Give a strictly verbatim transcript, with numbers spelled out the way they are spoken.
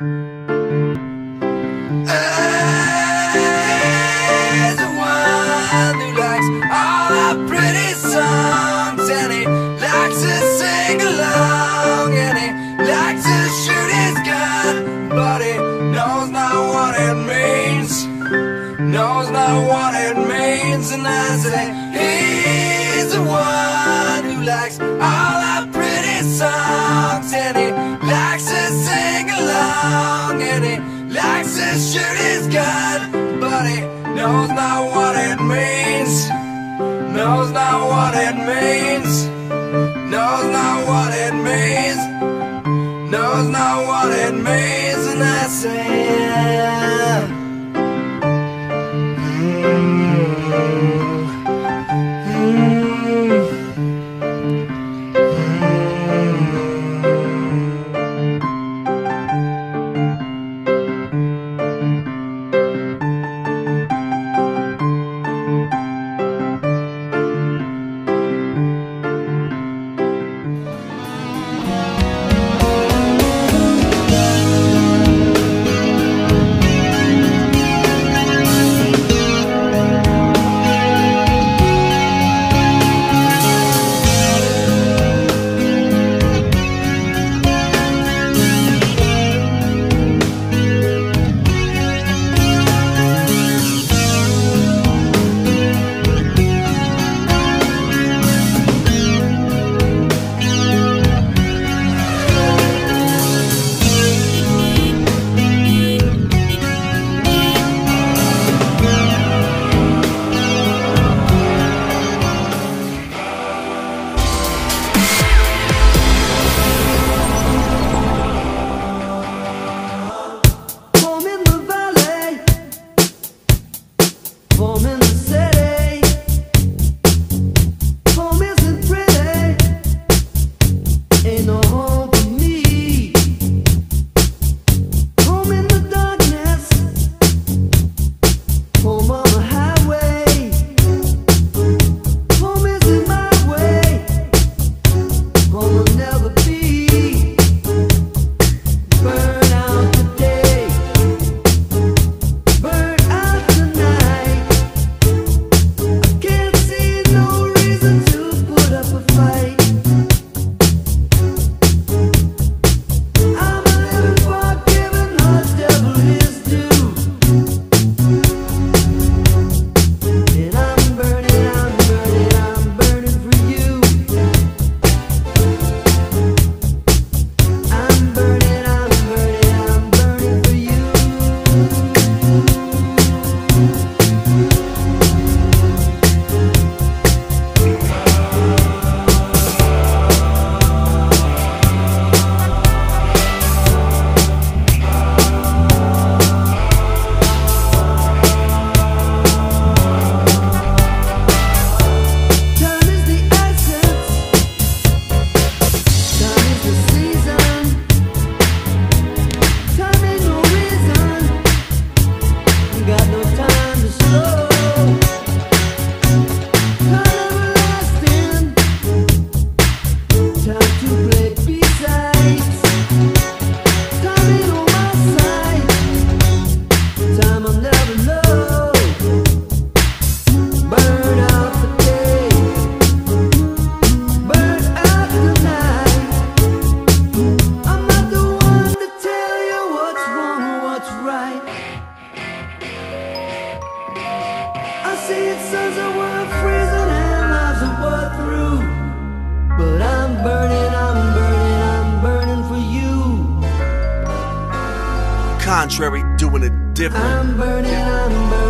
He's the one who likes all our pretty songs, and he likes to sing along, and he likes to shoot his gun, but he knows not what it means, knows not what it means. And I say he's the one who likes all our pretty songs, and he likes to sing along, and he likes to shoot his gun, but he knows not what it means, knows not what it means, knows not what it means, knows not what it means. And I say yeah. Contrary, doing it different. I'm burning, I'm burning.